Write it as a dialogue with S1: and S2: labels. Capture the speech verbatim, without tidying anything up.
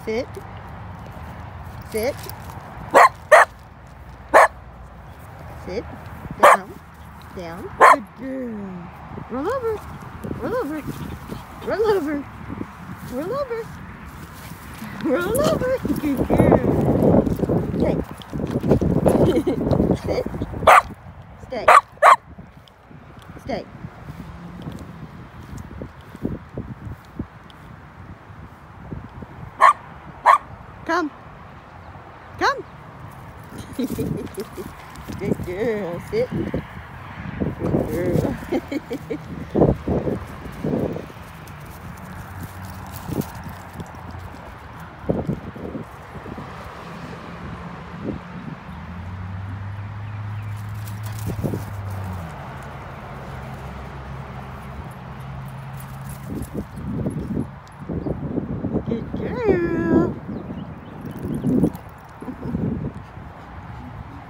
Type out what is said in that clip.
S1: Sit. Sit. Sit. Down. Down. Good girl. Roll over. Roll over. Roll over. Roll over. Roll over. Good girl. Okay. Sit. Stay. Stay. Come. Come. Good girl. Sit. Good girl. Good girl.